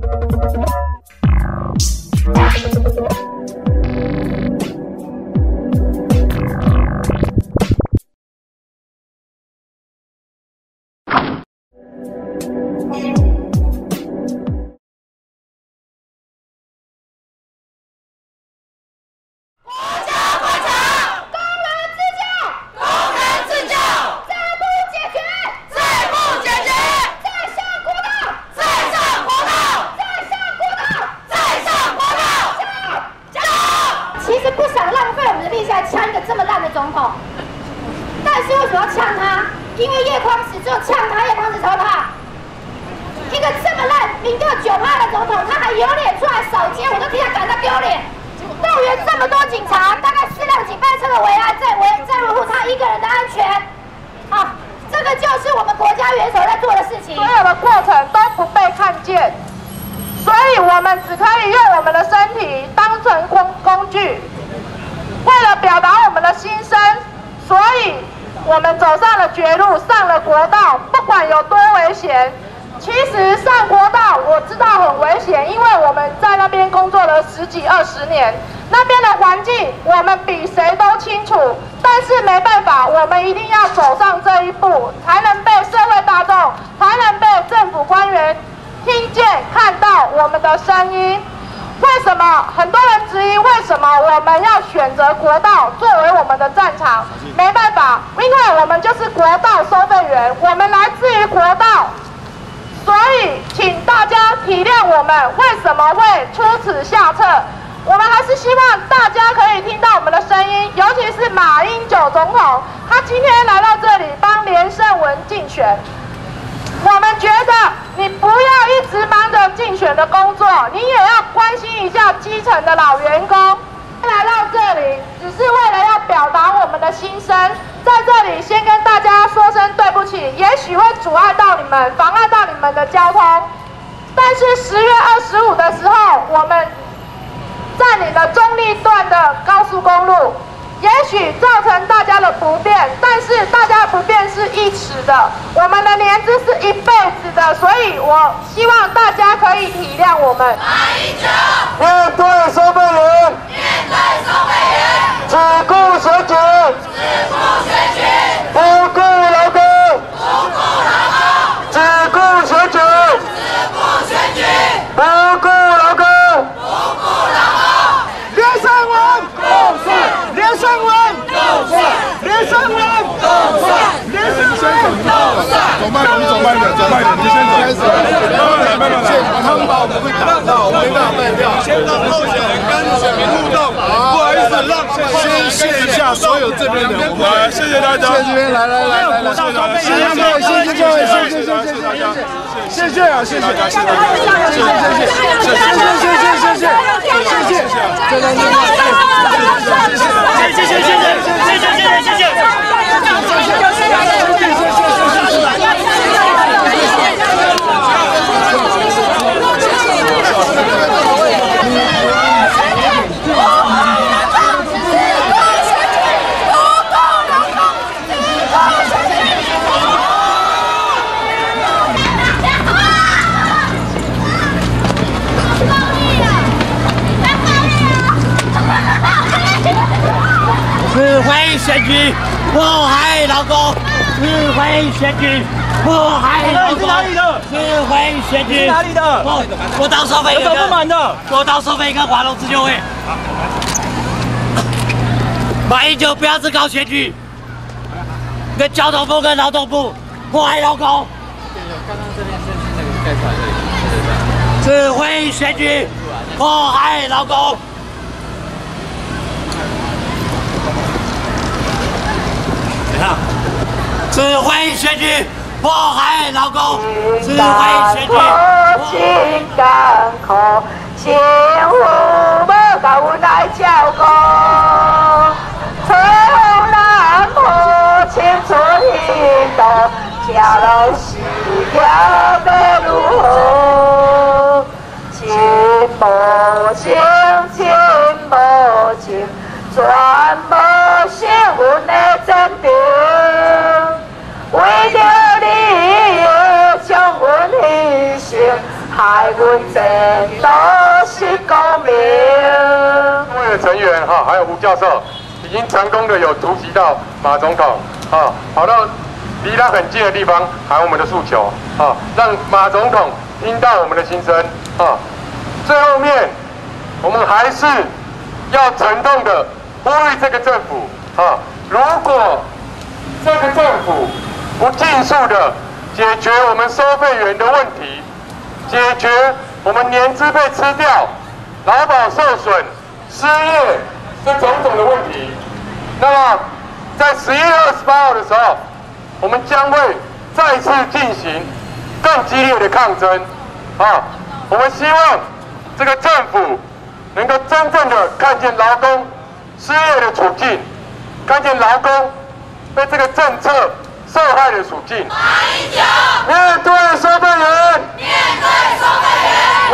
选举迫害劳工，指挥选举迫害劳工。你是哪里的？指挥选举。你是哪里的？我当收费员。有什么不满的？我当收费跟华龙自救会。马英九不要自搞选举，跟交通部跟劳动部迫害劳工。刚刚这边是那个盖出来的。指挥选举迫害劳工。 指挥选举迫害劳工，指挥选举。情艰苦，政府无甲阮来照顾，春南坡青春运动，吃了是要如何？情无情，情无情，全无惜阮的坚定。 为了你，将阮牺牲，害爱阮这都是公民。 各位的成员哈，还有吴教授，已经成功的有突袭到马总统，跑到离他很近的地方喊我们的诉求，让马总统听到我们的心声，最后面我们还是要沉痛的呼吁这个政府，如果这个政府不尽速的解决我们收费员的问题，解决我们年资被吃掉、劳保受损、失业这种种的问题，那么在11月28号的时候，我们将会再次进行更激烈的抗争。我们希望这个政府能够真正的看见劳工失业的处境，看见劳工被这个政策受害的处境。 马英九， 面对收费员， 面对收费员。